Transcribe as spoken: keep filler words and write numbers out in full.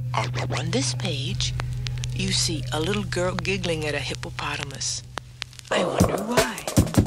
On this page, you see a little girl giggling at a hippopotamus. I wonder why.